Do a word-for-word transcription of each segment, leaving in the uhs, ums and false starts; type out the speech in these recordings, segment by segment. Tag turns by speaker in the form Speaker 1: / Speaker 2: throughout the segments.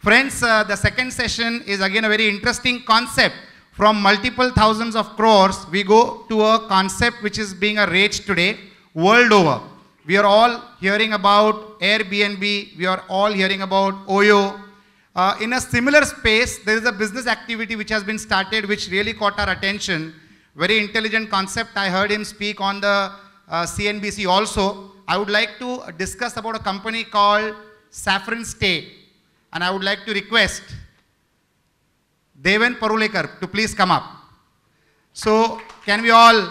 Speaker 1: Friends, uh, the second session is again a very interesting concept. From multiple thousands of crores, we go to a concept which is being a rage today, world over. We are all hearing about Airbnb, we are all hearing about Oyo. Uh, in a similar space, there is a business activity which has been started which really caught our attention. Very intelligent concept. I heard him speak on the uh, C N B C also. I would like to discuss about a company called SAFFRONSTAYS, and I would like to request Deven Parulekar to please come up. So, can we all...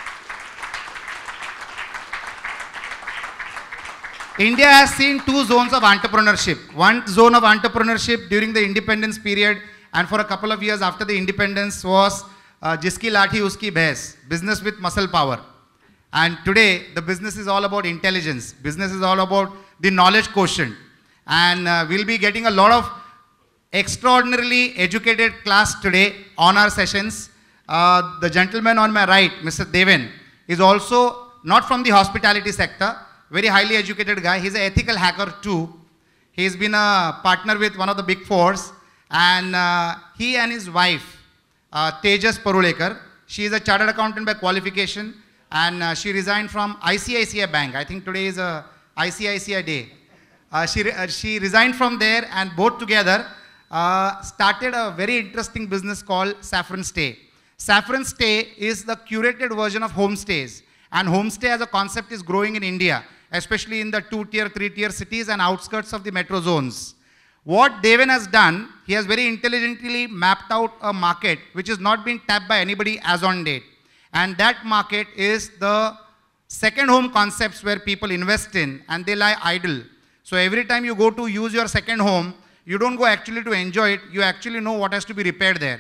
Speaker 1: India has seen two zones of entrepreneurship. One zone of entrepreneurship during the independence period, and for a couple of years after the independence was uh, Jiski Lathi Uski Bhais, business with muscle power. And today, the business is all about intelligence. Business is all about the knowledge quotient. And uh, we'll be getting a lot of extraordinarily educated class today on our sessions. Uh, the gentleman on my right, Mister Deven, is also not from the hospitality sector. Very highly educated guy. He's an ethical hacker too. He's been a partner with one of the big fours. And uh, he and his wife, uh, Tejas Parulekar, she is a chartered accountant by qualification. And uh, she resigned from I C I C I Bank. I think today is a I C I C I day. Uh, she, re uh, she resigned from there, and both together uh, started a very interesting business called SAFFRONSTAYS. SAFFRONSTAYS is the curated version of homestays. And homestay as a concept is growing in India, especially in the two-tier, three-tier cities and outskirts of the metro zones. What Deven has done, he has very intelligently mapped out a market which is not being tapped by anybody as on date. And that market is the second home concepts where people invest in and they lie idle. So every time you go to use your second home, you don't go actually to enjoy it, you actually know what has to be repaired there.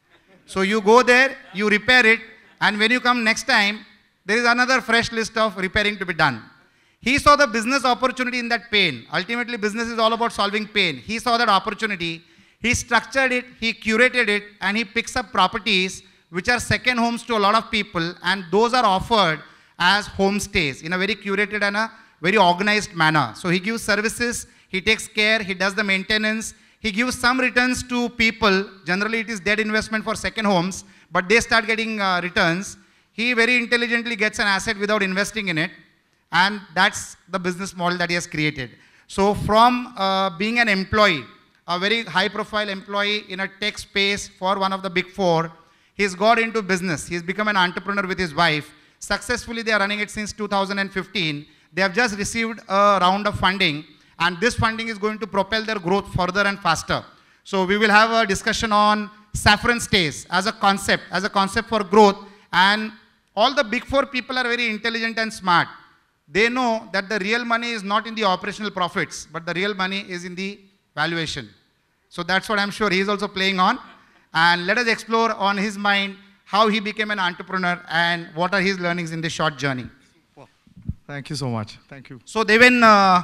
Speaker 1: So you go there, you repair it, and when you come next time, there is another fresh list of repairing to be done. He saw the business opportunity in that pain. Ultimately, business is all about solving pain. He saw that opportunity, he structured it, he curated it, and he picks up properties which are second homes to a lot of people, and those are offered as homestays in a very curated and a very organized manner. So he gives services, he takes care, he does the maintenance, he gives some returns to people. Generally, it is dead investment for second homes, but they start getting uh, returns. He very intelligently gets an asset without investing in it, and that's the business model that he has created. So from uh, being an employee, a very high-profile employee in a tech space for one of the big four, he's got into business. He's become an entrepreneur with his wife. Successfully, they are running it since two thousand fifteen. They have just received a round of funding, and this funding is going to propel their growth further and faster. So we will have a discussion on SAFFRONSTAYS as a concept, as a concept for growth. And all the big four people are very intelligent and smart. They know that the real money is not in the operational profits, but the real money is in the valuation. So that's what I'm sure he is also playing on. And let us explore on his mind how he became an entrepreneur and what are his learnings in this short journey.
Speaker 2: Thank you so much. Thank you.
Speaker 1: So Deven, uh,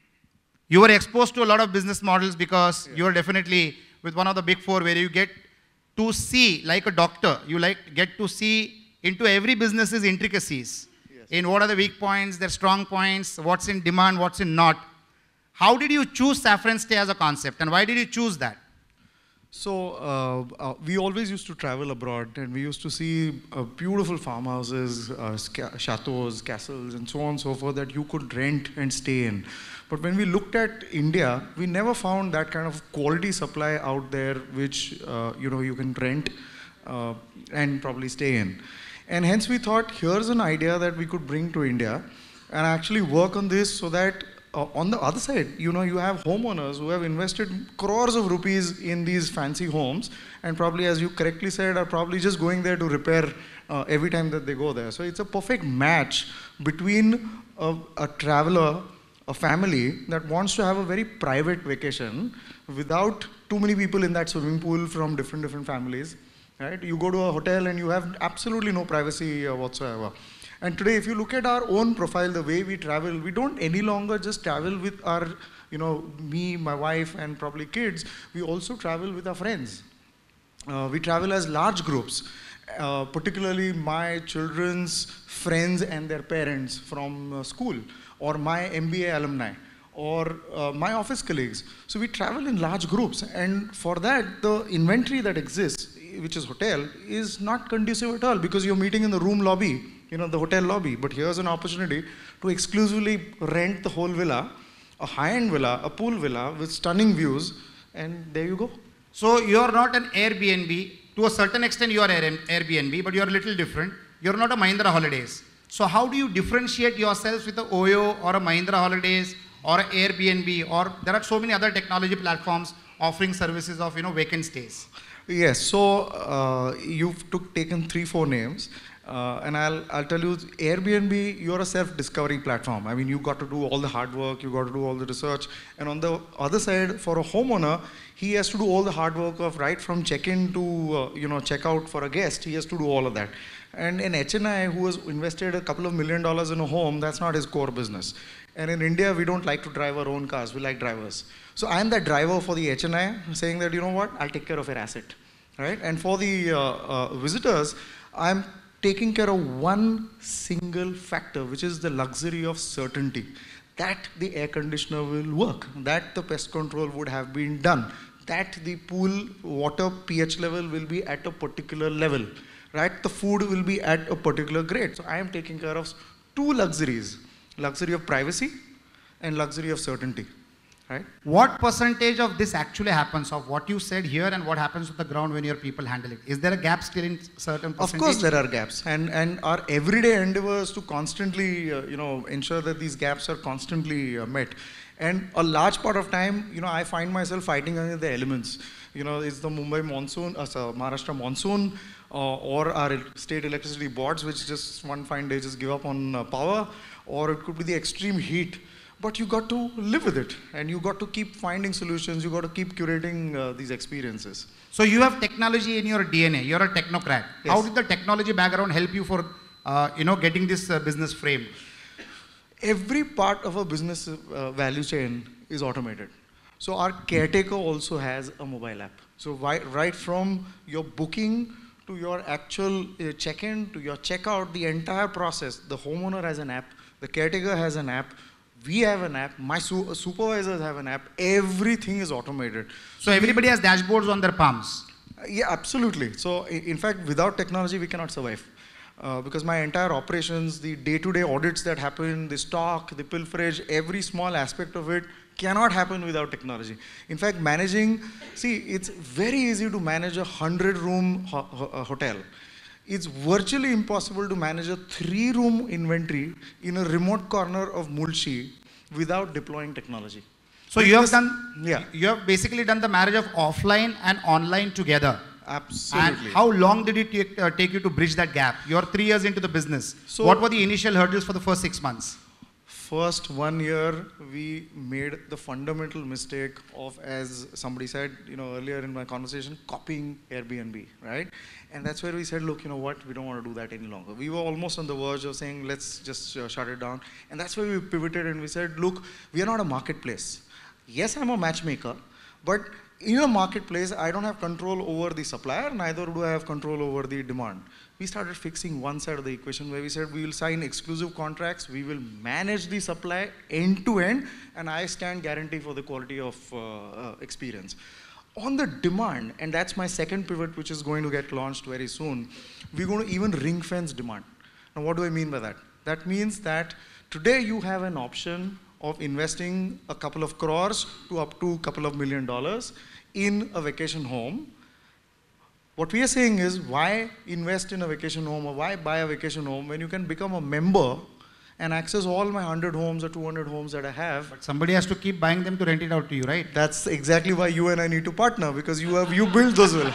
Speaker 1: you were exposed to a lot of business models because yes. you are definitely with one of the big four where you get to see, like a doctor, you like get to see into every business's intricacies. Yes. In what are the weak points, their strong points, what's in demand, what's in not. How did you choose SAFFRONSTAYS as a concept, and why did you choose that?
Speaker 2: So uh, uh, we always used to travel abroad, and we used to see uh, beautiful farmhouses, uh, chateaus, castles, and so on and so forth that you could rent and stay in. But when we looked at India, we never found that kind of quality supply out there which uh, you know you can rent uh, and probably stay in. And hence we thought, here's an idea that we could bring to India and actually work on this so that Uh, on the other side, you know, you have homeowners who have invested crores of rupees in these fancy homes, and probably, as you correctly said, are probably just going there to repair uh, every time that they go there. So it's a perfect match between a, a traveler, a family that wants to have a very private vacation without too many people in that swimming pool from different, different families, right? You go to a hotel and you have absolutely no privacy uh, whatsoever. And today, if you look at our own profile, the way we travel, we don't any longer just travel with our, you know, me, my wife, and probably kids. We also travel with our friends. Uh, we travel as large groups, uh, particularly my children's friends and their parents from uh, school, or my M B A alumni. or uh, my office colleagues. So we travel in large groups, and for that, the inventory that exists, which is hotel, is not conducive at all, because you're meeting in the room lobby, you know, the hotel lobby. But here's an opportunity to exclusively rent the whole villa, a high-end villa, a pool villa with stunning views, and there you go.
Speaker 1: So you're not an Airbnb. To a certain extent, you are Airbnb, but you're a little different. You're not a Mahindra Holidays. So how do you differentiate yourselves with a Oyo or a Mahindra Holidays or an Airbnb, or there are so many other technology platforms offering services of, you know, vacant stays?
Speaker 2: Yes, so uh, you've took, taken three, four names. Uh, and I'll, I'll tell you, Airbnb, you're a self-discovery platform. I mean, you got to do all the hard work, you got to do all the research. And on the other side, for a homeowner, he has to do all the hard work of right from check-in to, uh, you know, check-out for a guest. He has to do all of that. And an H N I who has invested a couple of million dollars in a home, that's not his core business. And in India, we don't like to drive our own cars, we like drivers. So I'm the driver for the H N I, saying that, you know what, I'll take care of your asset, right? And for the uh, uh, visitors, I'm taking care of one single factor, which is the luxury of certainty, that the air conditioner will work, that the pest control would have been done, that the pool water pH level will be at a particular level, right? The food will be at a particular grade. So I am taking care of two luxuries, luxury of privacy and luxury of certainty, right?
Speaker 1: What percentage of this actually happens, of what you said here and what happens on the ground when your people handle it? Is there a gap still in certain percentage?
Speaker 2: Of course there are gaps, and, and our everyday endeavor is to constantly, uh, you know, ensure that these gaps are constantly uh, met. And a large part of time, you know, I find myself fighting against the elements. You know, it's the Mumbai monsoon, uh, so Maharashtra monsoon, uh, or our state electricity boards, which just one fine day just give up on uh, power, or it could be the extreme heat. But you got to live with it, and you got to keep finding solutions, you got to keep curating uh, these experiences.
Speaker 1: So you have technology in your D N A, you're a technocrat. Yes. How did the technology background help you for, uh, you know, getting this uh, business frame?
Speaker 2: Every part of a business uh, value chain is automated. So our caretaker also has a mobile app. So right from your booking to your actual uh, check-in to your checkout, the entire process, the homeowner has an app, the caretaker has an app, we have an app, my su supervisors have an app, everything is automated.
Speaker 1: So everybody has dashboards on their palms?
Speaker 2: Uh, yeah, absolutely. So in fact, without technology, we cannot survive. Uh, because my entire operations, the day-to-day audits that happen, the stock, the pilferage, every small aspect of it cannot happen without technology. In fact, managing, see, it's very easy to manage a hundred-room ho ho hotel. It's virtually impossible to manage a three-room inventory in a remote corner of Mulshi without deploying technology.
Speaker 1: So you have done, yeah. you have basically done the marriage of offline and online together.
Speaker 2: Absolutely.
Speaker 1: And how long did it take, uh, take you to bridge that gap? You're three years into the business. So what were the initial hurdles for the first six months?
Speaker 2: First one year, we made the fundamental mistake of, as somebody said, you know, earlier in my conversation, copying Airbnb, right? And that's where we said, look, you know what, we don't want to do that any longer. We were almost on the verge of saying, let's just uh, shut it down. And that's where we pivoted and we said, look, we are not a marketplace. Yes, I'm a matchmaker, but in a marketplace, I don't have control over the supplier, neither do I have control over the demand. We started fixing one side of the equation where we said we will sign exclusive contracts, we will manage the supply end to end, and I stand guarantee for the quality of uh, uh, experience. On the demand, and that's my second pivot which is going to get launched very soon, we're going to even ring fence demand. Now what do I mean by that? That means that today you have an option of investing a couple of crores to up to a couple of million dollars in a vacation home. What we are saying is, why invest in a vacation home or why buy a vacation home when you can become a member and access all my one hundred homes or two hundred homes that I have.
Speaker 1: But somebody has to keep buying them to rent it out to you, right?
Speaker 2: That's exactly why you and I need to partner, because you have you build those villas.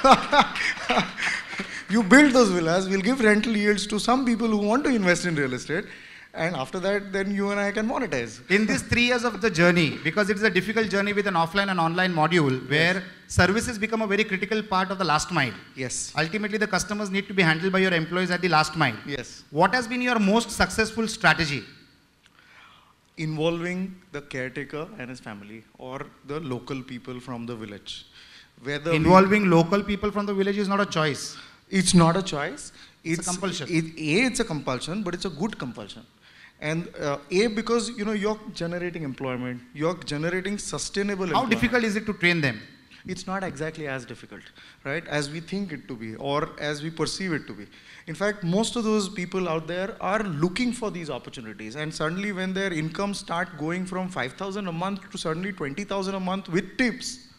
Speaker 2: You build those villas, we'll give rental yields to some people who want to invest in real estate. And after that, then you and I can monetize.
Speaker 1: In these three years of the journey, because it is a difficult journey with an offline and online module, where yes. services become a very critical part of the last mile.
Speaker 2: Yes.
Speaker 1: Ultimately, the customers need to be handled by your employees at the last mile.
Speaker 2: Yes.
Speaker 1: What has been your most successful strategy?
Speaker 2: Involving the caretaker and his family, or the local people from the village. Whether
Speaker 1: Involving local people from the village is not a choice.
Speaker 2: It's not a choice.
Speaker 1: It's, it's a compulsion.
Speaker 2: It, a, it's a compulsion, but it's a good compulsion. And uh, A, because you know you're generating employment, you're generating sustainable
Speaker 1: How
Speaker 2: employment.
Speaker 1: difficult is it to train them?
Speaker 2: It's not exactly as difficult, right, as we think it to be or as we perceive it to be. In fact, most of those people out there are looking for these opportunities, and suddenly when their incomes start going from five thousand a month to suddenly twenty thousand a month with tips,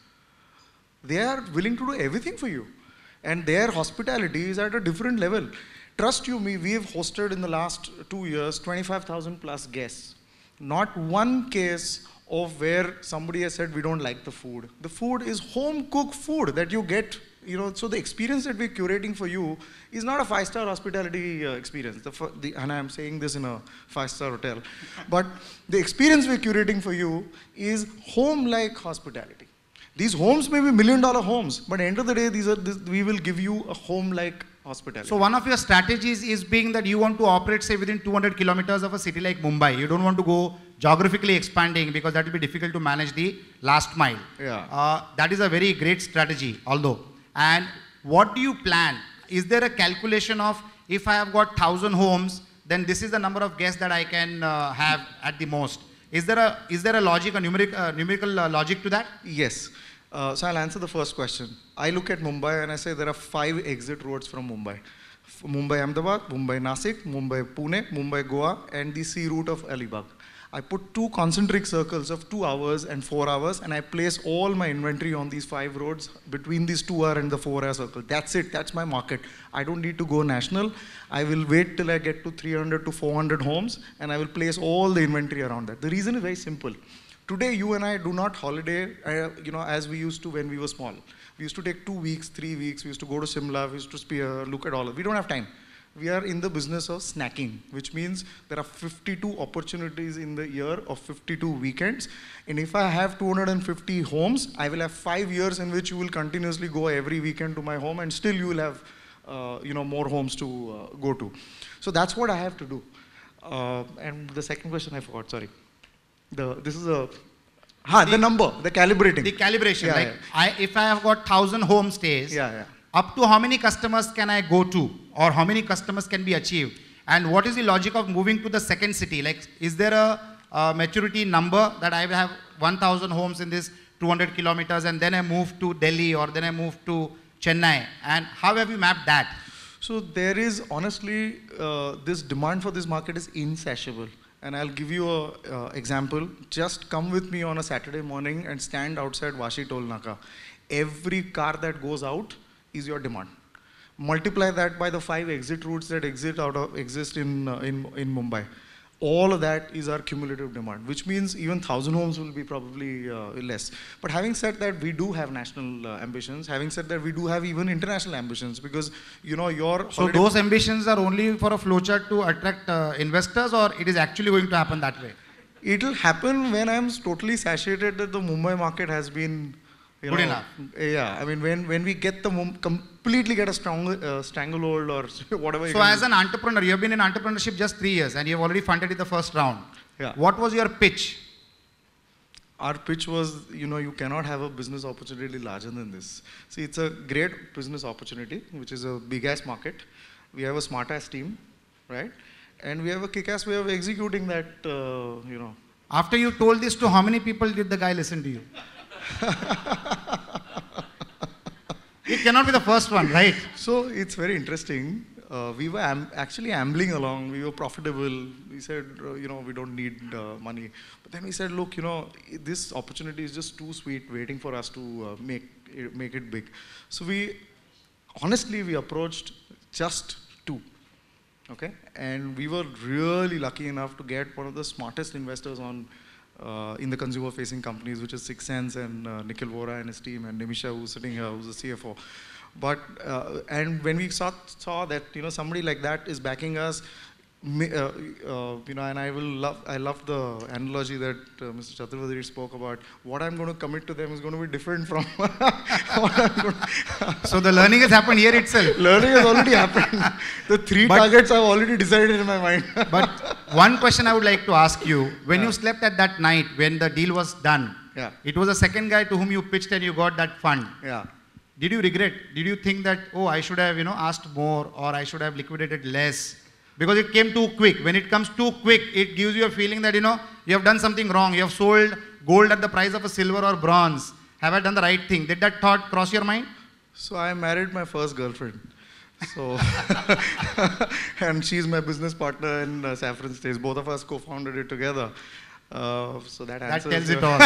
Speaker 2: they are willing to do everything for you. And their hospitality is at a different level. Trust you me, we have hosted in the last two years twenty-five thousand plus guests. Not one case of where somebody has said we don't like the food. The food is home cooked food that you get, you know, so the experience that we're curating for you is not a five-star hospitality uh, experience. The, the, and I'm saying this in a five-star hotel. But the experience we're curating for you is home-like hospitality. These homes may be million-dollar homes, but at the end of the day, these are, this, we will give you a home-like hospitality.
Speaker 1: So one of your strategies is being that you want to operate, say, within two hundred kilometers of a city like Mumbai. You don't want to go geographically expanding because that will be difficult to manage the last mile.
Speaker 2: Yeah.
Speaker 1: Uh, that is a very great strategy, although. And what do you plan? Is there a calculation of if I have got one thousand homes, then this is the number of guests that I can uh, have at the most? Is there a, is there a logic, a numeric, uh, numerical uh, logic to that?
Speaker 2: Yes. Uh, so I'll answer the first question. I look at Mumbai and I say there are five exit roads from Mumbai. F Mumbai Ahmedabad, Mumbai Nasik, Mumbai Pune, Mumbai Goa, and the sea route of Alibag. I put two concentric circles of two hours and four hours, and I place all my inventory on these five roads between these two hour and the four hour circle. That's it. That's my market. I don't need to go national. I will wait till I get to three hundred to four hundred homes, and I will place all the inventory around that. The reason is very simple. Today, you and I do not holiday, uh, you know, as we used to when we were small. We used to take two weeks, three weeks. We used to go to Simla. We used to spear, look at all of it. We don't have time. We are in the business of snacking, which means there are fifty-two opportunities in the year of fifty-two weekends. And if I have two hundred fifty homes, I will have five years in which you will continuously go every weekend to my home, and still you will have, uh, you know, more homes to uh, go to. So that's what I have to do. Uh, and the second question I forgot, sorry. The, this is a, ha, the, the number, the calibrating.
Speaker 1: The calibration,
Speaker 2: yeah,
Speaker 1: like
Speaker 2: yeah.
Speaker 1: I, if I have got one thousand homestays,
Speaker 2: yeah, yeah.
Speaker 1: up to how many customers can I go to, or how many customers can be achieved? And what is the logic of moving to the second city? Like, is there a, a maturity number that I will have one thousand homes in this two hundred kilometers and then I move to Delhi or then I move to Chennai? And how have you mapped that?
Speaker 2: So there is, honestly, uh, this demand for this market is insatiable. And I'll give you an uh, example. Just come with me on a Saturday morning and stand outside Vashi Toll Naka. Every car that goes out is your demand. Multiply that by the five exit routes that exist out of exist in uh, in in Mumbai. All of that is our cumulative demand, which means even thousand homes will be probably uh, less. But having said that, we do have national uh, ambitions. Having said that, we do have even international ambitions, because you know your.
Speaker 1: So those ambitions are only for a flowchart to attract uh, investors, or it is actually going to happen that way?
Speaker 2: It will happen when I'm totally satiated that the Mumbai market has been. You
Speaker 1: Good
Speaker 2: know,
Speaker 1: enough.
Speaker 2: Yeah, I mean, when, when we get the mum completely get a strong uh, stranglehold or whatever.
Speaker 1: So as do. an entrepreneur, you have been in entrepreneurship just three years and you have already funded in the first round.
Speaker 2: Yeah.
Speaker 1: What was your pitch?
Speaker 2: Our pitch was, you know, you cannot have a business opportunity larger than this. See, it's a great business opportunity, which is a big-ass market. We have a smart-ass team, right? And we have a kick-ass way of executing that, uh, you know.
Speaker 1: After you told this to how many people did the guy listen to you? It cannot be the first one, right?
Speaker 2: So it's very interesting. Uh, we were am actually ambling along. We were profitable. We said, uh, you know, we don't need uh, money. But then we said, look, you know, this opportunity is just too sweet, waiting for us to uh, make it, make it big. So we, honestly, we approached just two. Okay, and we were really lucky enough to get one of the smartest investors on. Uh, in the consumer-facing companies, which is Six Sense and uh, Nikhil Vora and his team, and Nimisha, who's sitting here, who's the C F O. But uh, and when we saw saw that you know somebody like that is backing us, uh, uh, you know, and I will love I love the analogy that uh, Mister Chaturvedi spoke about. What I'm going to commit to them is going to be different from what I'm going to.
Speaker 1: So the learning has happened here itself.
Speaker 2: Learning has already happened. The three but, targets I've already decided in my mind.
Speaker 1: But one question I would like to ask you: when yeah. you slept at that night, when the deal was done,
Speaker 2: yeah.
Speaker 1: it was the second guy to whom you pitched and you got that fund.
Speaker 2: Yeah.
Speaker 1: Did you regret? Did you think that, oh, I should have, you know, asked more, or I should have liquidated less? because it came too quick. When it comes too quick, it gives you a feeling that, you know, you have done something wrong. You have sold gold at the price of a silver or bronze. Have I done the right thing? Did that thought cross your mind?
Speaker 2: So I married my first girlfriend. So, and she's my business partner in uh, Saffron Stays. Both of us co-founded it together. Uh, so that
Speaker 1: That
Speaker 2: answers
Speaker 1: tells it
Speaker 2: uh,
Speaker 1: all.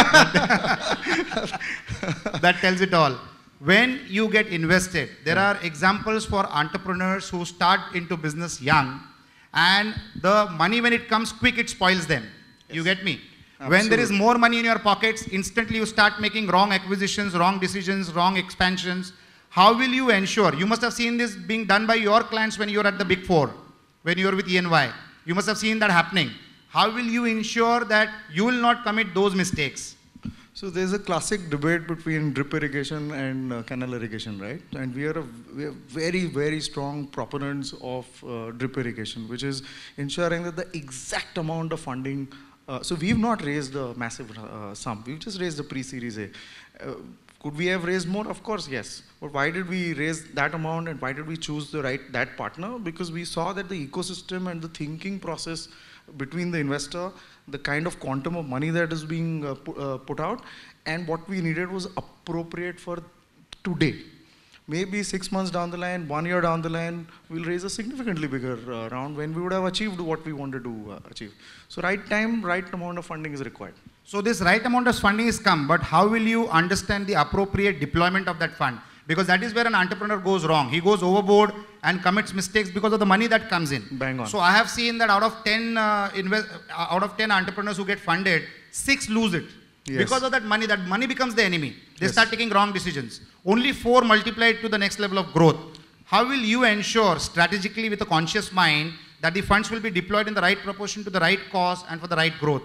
Speaker 1: That tells it all. When you get invested, there are examples for entrepreneurs who start into business young, and the money, when it comes quick, it spoils them. Yes. You get me? Absolutely. When there is more money in your pockets, instantly you start making wrong acquisitions, wrong decisions, wrong expansions. How will you ensure? You must have seen this being done by your clients when you were at the Big Four, when you were with E and Y. You must have seen that happening. How will you ensure that you will not commit those mistakes?
Speaker 2: So there's a classic debate between drip irrigation and uh, canal irrigation, right? And we are, a, we are very, very strong proponents of uh, drip irrigation, which is ensuring that the exact amount of funding. Uh, so we've not raised a massive uh, sum. We've just raised the pre-series A. Uh, Could we have raised more? Of course, yes. But why did we raise that amount, and why did we choose the right that partner? Because we saw that the ecosystem and the thinking process between the investor, the kind of quantum of money that is being uh, pu uh, put out, and what we needed was appropriate for today. Maybe six months down the line, one year down the line, we'll raise a significantly bigger uh, round when we would have achieved what we wanted to uh, achieve. So right time, right amount of funding is required.
Speaker 1: So this right amount of funding is come, but how will you understand the appropriate deployment of that fund? Because that is where an entrepreneur goes wrong. He goes overboard and commits mistakes because of the money that comes in.
Speaker 2: Bang on.
Speaker 1: So I have seen that out of ten uh, invest, uh, out of ten entrepreneurs who get funded, six lose it. Yes. Because of that money, that money becomes the enemy. They yes. start taking wrong decisions. Only four multiply it to the next level of growth. How will you ensure strategically with a conscious mind that the funds will be deployed in the right proportion to the right cause and for the right growth?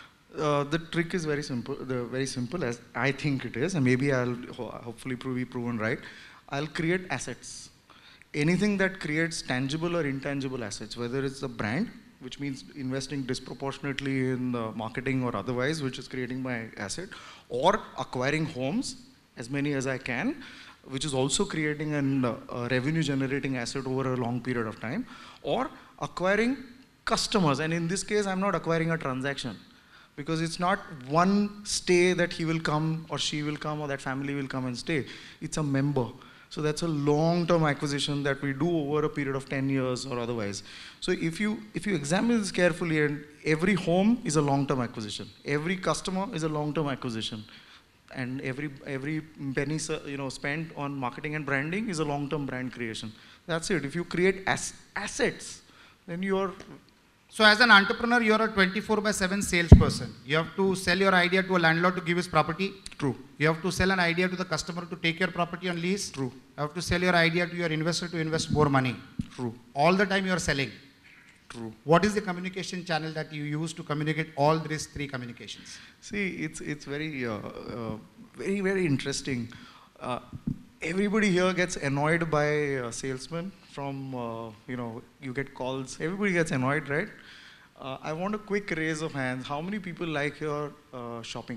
Speaker 2: Uh, the trick is very simple, the, very simple as I think it is, and maybe I'll ho hopefully prove, be proven right. I'll create assets. Anything that creates tangible or intangible assets, whether it's a brand, which means investing disproportionately in the marketing or otherwise, which is creating my asset, or acquiring homes, as many as I can, which is also creating an, uh, a revenue generating asset over a long period of time, or acquiring customers. And in this case, I'm not acquiring a transaction, because it's not one stay that he will come or she will come or that family will come and stay. It's a member. So that's a long-term acquisition that we do over a period of ten years or otherwise. So if you, if you examine this carefully, and every home is a long-term acquisition. Every customer is a long-term acquisition. And every, every penny you know, spent on marketing and branding is a long-term brand creation. That's it. If you create as assets, then you're...
Speaker 1: So as an entrepreneur, you're a twenty-four by seven salesperson. You have to sell your idea to a landlord to give his property.
Speaker 2: True.
Speaker 1: You have to sell an idea to the customer to take your property on lease.
Speaker 2: True.
Speaker 1: You have to sell your idea to your investor to invest more money.
Speaker 2: True.
Speaker 1: All the time you are selling.
Speaker 2: True.
Speaker 1: What is the communication channel that you use to communicate all these three communications?
Speaker 2: See, it's, it's very, uh, uh, very, very interesting. Uh, everybody here gets annoyed by a salesman from, uh, you know, you get calls. Everybody gets annoyed, right? Uh, I want a quick raise of hands. How many people like your uh, shopping?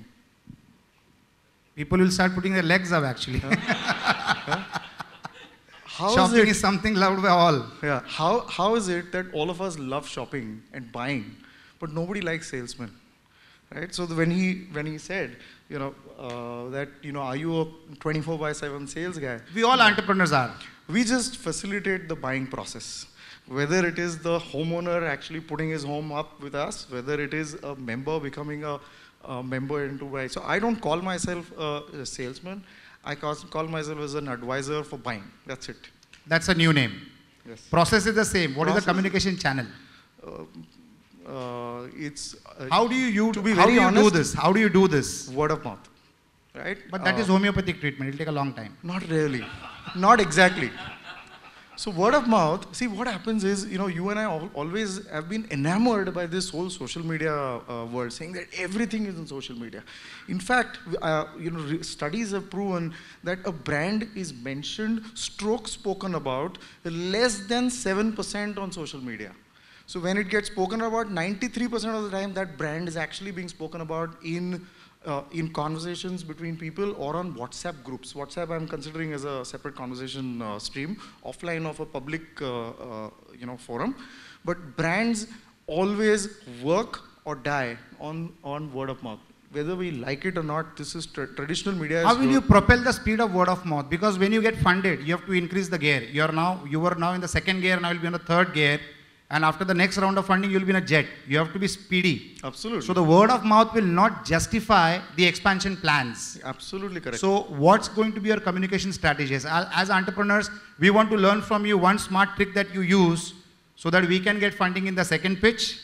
Speaker 1: People will start putting their legs up, actually.
Speaker 2: Huh? Huh? How
Speaker 1: Shopping
Speaker 2: is, it,
Speaker 1: is something loved by all.
Speaker 2: Yeah. How, how is it that all of us love shopping and buying, but nobody likes salesmen? Right? So the, when he when he said, you know, uh, that, you know, are you a twenty-four by seven sales guy?
Speaker 1: We all entrepreneurs are.
Speaker 2: We just facilitate the buying process. Whether it is the homeowner actually putting his home up with us, whether it is a member becoming a, a member into buy. So I don't call myself a, a salesman. I call, call myself as an advisor for buying. That's it.
Speaker 1: That's a new name.
Speaker 2: Yes.
Speaker 1: Process is the same. What
Speaker 2: Process,
Speaker 1: is the communication channel?
Speaker 2: Uh, uh, it's uh,
Speaker 1: how do you, you
Speaker 2: to be
Speaker 1: how
Speaker 2: very
Speaker 1: do you
Speaker 2: honest,
Speaker 1: do this? How do you do this?
Speaker 2: Word of mouth, right?
Speaker 1: But that
Speaker 2: uh,
Speaker 1: is homeopathic treatment. It'll take a long time.
Speaker 2: Not really. Not exactly. So word of mouth, see what happens is, you know, you and I al always have been enamored by this whole social media uh, world, saying that everything is in social media. In fact, uh, you know, studies have proven that a brand is mentioned, stroke spoken about, less than seven percent on social media. So when it gets spoken about, ninety-three percent of the time, that brand is actually being spoken about in uh, in conversations between people or on WhatsApp groups. WhatsApp I'm considering as a separate conversation uh, stream, offline of a public uh, uh, you know, forum. But brands always work or die on, on word of mouth. Whether we like it or not, this is tra traditional media.
Speaker 1: How will you propel the speed of word of mouth? Because when you get funded, you have to increase the gear. You are now, you were now in the second gear, now you'll be in the third gear. And after the next round of funding, you'll be in a jet. You have to be speedy.
Speaker 2: Absolutely.
Speaker 1: So the word of mouth will not justify the expansion plans.
Speaker 2: Absolutely correct.
Speaker 1: So what's going to be your communication strategies? As entrepreneurs, we want to learn from you one smart trick that you use so that we can get funding in the second pitch.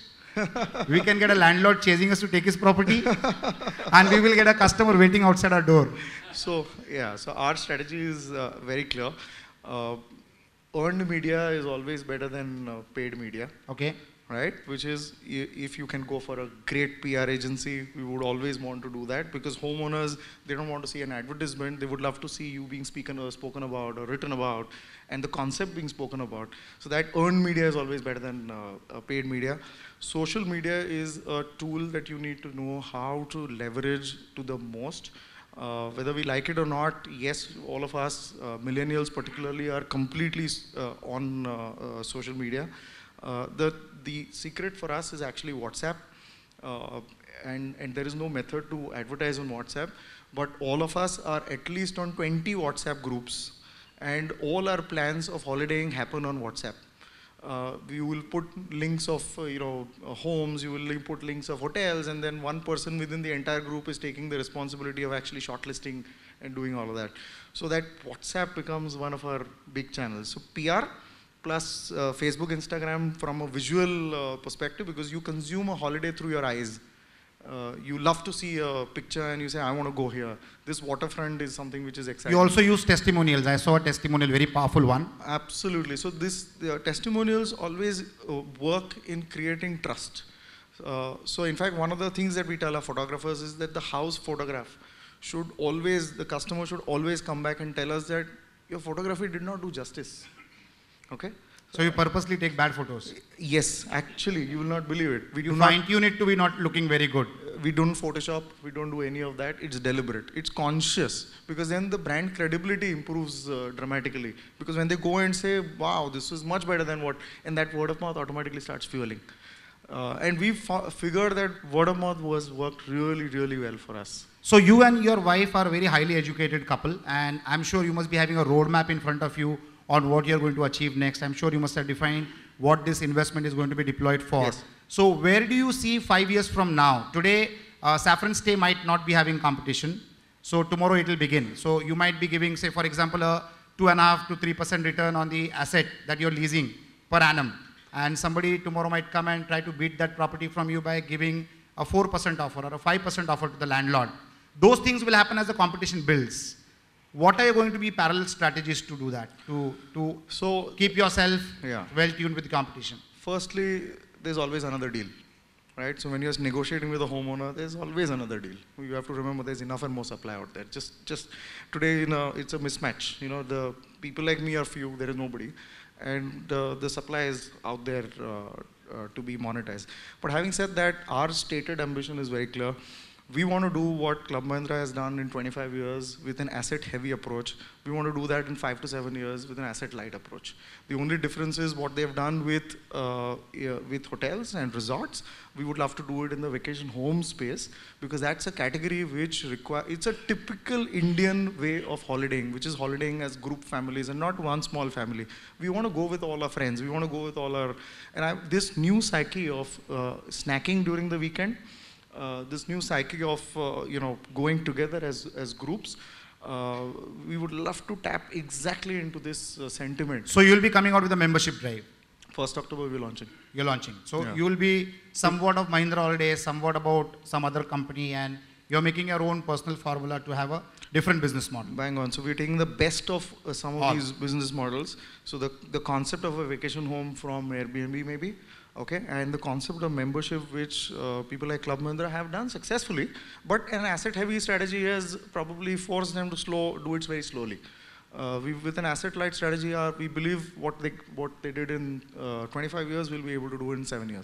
Speaker 1: We can get a landlord chasing us to take his property, and we will get a customer waiting outside our door.
Speaker 2: So yeah, so our strategy is uh, very clear. Uh, earned media is always better than uh, paid media.
Speaker 1: Okay.
Speaker 2: Right? Which is, if you can go for a great P R agency, we would always want to do that, because homeowners, they don't want to see an advertisement. They would love to see you being speaken or spoken about or written about, and the concept being spoken about. So that earned media is always better than uh, paid media. Social media is a tool that you need to know how to leverage to the most. Uh, whether we like it or not, yes, all of us, uh, millennials particularly, are completely uh, on uh, uh, social media. Uh, the, the secret for us is actually WhatsApp, uh, and, and there is no method to advertise on WhatsApp, but all of us are at least on twenty WhatsApp groups, and all our plans of holidaying happen on WhatsApp. Uh, we will put links of uh, you know uh, homes, you will put links of hotels, and then one person within the entire group is taking the responsibility of actually shortlisting and doing all of that. So that WhatsApp becomes one of our big channels. So P R plus uh, Facebook, Instagram from a visual uh, perspective, because you consume a holiday through your eyes. Uh, you love to see a picture and you say, I want to go here. This waterfront is something which is exciting.
Speaker 1: You also use testimonials. I saw a testimonial, very powerful one.
Speaker 2: Absolutely. So this the testimonials always uh, work in creating trust. Uh, so in fact, one of the things that we tell our photographers is that the house photograph should always, the customer should always come back and tell us that your photography did not do justice. Okay?
Speaker 1: So you purposely take bad photos?
Speaker 2: Yes, actually, you will not believe it. We
Speaker 1: you fine tune it to be not looking very good.
Speaker 2: We don't Photoshop, we don't do any of that. It's deliberate, it's conscious, because then the brand credibility improves uh, dramatically. Because when they go and say, wow, this is much better than what, and that word of mouth automatically starts fueling. Uh, and we figured that word of mouth was worked really, really well for us.
Speaker 1: So you and your wife are a very highly educated couple, and I'm sure you must be having a roadmap in front of you on what you're going to achieve next. I'm sure you must have defined what this investment is going to be deployed for.
Speaker 2: Yes.
Speaker 1: So where do you see five years from now? Today, uh, Saffron Stay might not be having competition. So tomorrow it will begin. So you might be giving, say, for example, a two and a half to three percent return on the asset that you're leasing per annum. And somebody tomorrow might come and try to beat that property from you by giving a four percent offer or a five percent offer to the landlord. Those things will happen as the competition builds. What are you going to be parallel strategies to do that, to, to
Speaker 2: so,
Speaker 1: keep yourself
Speaker 2: yeah.
Speaker 1: well tuned with the competition?
Speaker 2: Firstly, there's always another deal, right? So when you're negotiating with a homeowner, there's always another deal. You have to remember there's enough and more supply out there. Just, just today, you know, it's a mismatch. You know, the people like me are few, there is nobody. And uh, the supply is out there uh, uh, to be monetized. But having said that, our stated ambition is very clear. We want to do what Club Mahindra has done in twenty-five years with an asset-heavy approach. We want to do that in five to seven years with an asset-light approach. The only difference is what they've done with, uh, yeah, with hotels and resorts. We would love to do it in the vacation home space, because that's a category which require, it's a typical Indian way of holidaying, which is holidaying as group families and not one small family. We want to go with all our friends. We want to go with all our, and I, this new psyche of uh, snacking during the weekend, Uh, this new psyche of uh, you know going together as as groups, uh, we would love to tap exactly into this uh, sentiment.
Speaker 1: So you'll be coming out with a membership drive.
Speaker 2: First October we're launching.
Speaker 1: You're launching. So
Speaker 2: yeah.
Speaker 1: you will be somewhat of Mahindra Holidays, somewhat about some other company, and you're making your own personal formula to have a different business model.
Speaker 2: Bang on. So we're taking the best of uh, some of All. these business models. So the the concept of a vacation home from Airbnb maybe. Okay, and the concept of membership, which uh, people like Club Mahindra have done successfully, but an asset-heavy strategy has probably forced them to slow, do it very slowly. Uh, we, with an asset-light strategy, uh, we believe what they what they did in uh, twenty-five years, we'll be able to do it in seven years.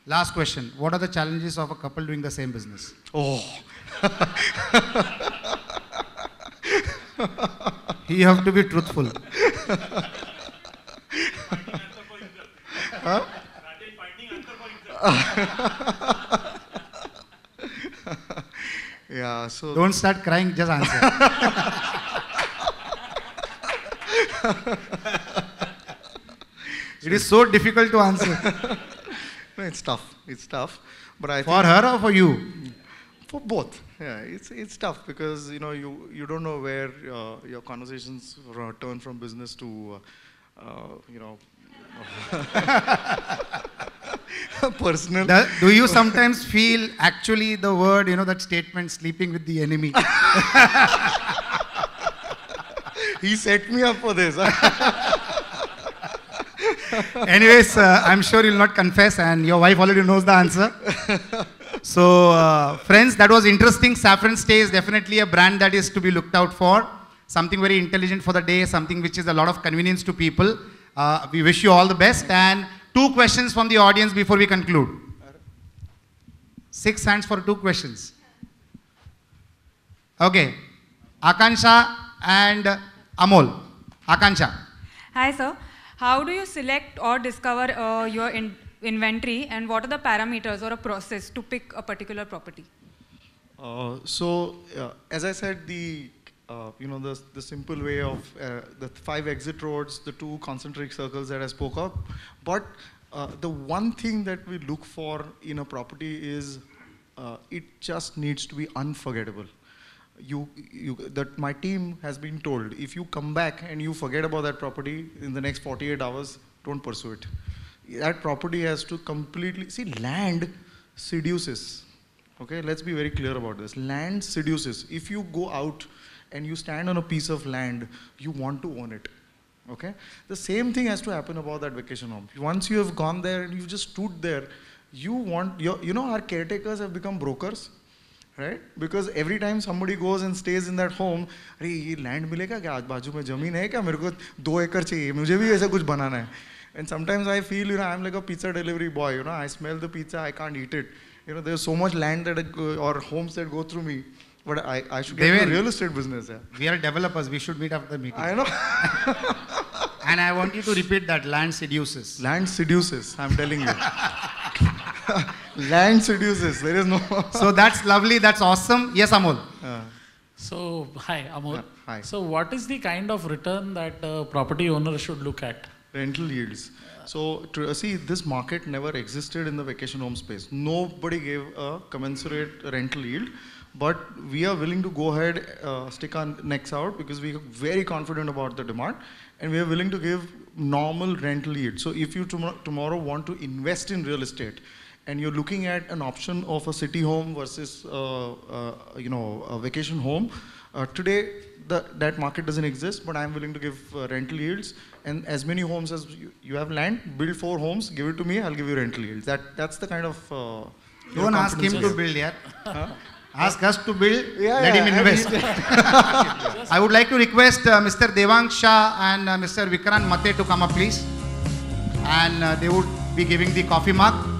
Speaker 1: Last question. What are the challenges of a couple doing the same business?
Speaker 2: Oh.
Speaker 1: You have to be truthful.
Speaker 2: Huh? Yeah, so
Speaker 1: Don't start crying, just answer. It is so difficult to answer.
Speaker 2: No, it's tough. It's tough. But I
Speaker 1: For
Speaker 2: think
Speaker 1: her or for you?
Speaker 2: for both. Yeah, it's it's tough because you know you you don't know where uh, your conversations uh, turn from business to uh, uh, you know personal.
Speaker 1: Do, do you sometimes feel actually the word, you know, that statement, sleeping with the enemy?
Speaker 2: He set me up for this.
Speaker 1: Anyways, uh, I'm sure you'll not confess and your wife already knows the answer. So, uh, friends, that was interesting. Saffron Stay is definitely a brand that is to be looked out for. Something very intelligent for the day, something which is a lot of convenience to people. Uh, we wish you all the best. And two questions from the audience before we conclude. Six hands for two questions. Okay. Akansha and Amol. Akansha.
Speaker 3: Hi, sir. How do you select or discover uh, your in inventory, and what are the parameters or a process to pick a particular property?
Speaker 2: Uh, so, uh, as I said, the uh, you know the the simple way of uh, the five exit roads, the two concentric circles that I spoke of, but uh, the one thing that we look for in a property is uh, it just needs to be unforgettable. You, you, that my team has been told, if you come back and you forget about that property in the next forty-eight hours, don't pursue it. That property has to completely, see, land seduces. Okay, let's be very clear about this. Land seduces. If you go out and you stand on a piece of land, you want to own it. Okay, the same thing has to happen about that vacation home. Once you have gone there and you just stood there, you want, your, you know, our caretakers have become brokers. Right? Because every time somebody goes and stays in that home, अरे ये land मिलेगा क्या? आज बाजू में जमीन है क्या? मेरे को दो एकड़ चाहिए. मुझे भी ऐसा कुछ बनाना है. And sometimes I feel, you know, I'm like a pizza delivery boy. You know, I smell the pizza, I can't eat it. You know, there's so much land that I go, or homes that go through me, but I I should get into real estate business. Yeah.
Speaker 1: We are developers. We should meet after the meeting.
Speaker 2: I know.
Speaker 1: And I want you to repeat that. Land seduces.
Speaker 2: Land seduces. I'm telling you. Land seduces. There is no.
Speaker 1: So that's lovely. That's awesome. Yes, Amol.
Speaker 2: Uh,
Speaker 4: So, hi, Amol.
Speaker 2: Uh, hi.
Speaker 4: So, what is the kind of return that a property owner should look at?
Speaker 2: rental yields. So to, uh, see, this market never existed in the vacation home space. Nobody gave a commensurate rental yield, but we are willing to go ahead, uh, stick our necks out because we are very confident about the demand, and we are willing to give normal rental yield. So if you tom tomorrow want to invest in real estate, and you're looking at an option of a city home versus uh, uh, you know, a vacation home, uh, today the, that market doesn't exist, but I'm willing to give uh, rental yields. And as many homes as you, you have land, build four homes, give it to me, I'll give you rental yields. That, that's the kind of... Uh,
Speaker 1: Don't ask him to build, yeah. Huh? Ask us to build,
Speaker 2: yeah,
Speaker 1: let
Speaker 2: yeah,
Speaker 1: him invest. I would like to request uh, Mister Devang Shah and uh, Mister Vikrant Mate to come up, please. And uh, they would be giving the coffee mug.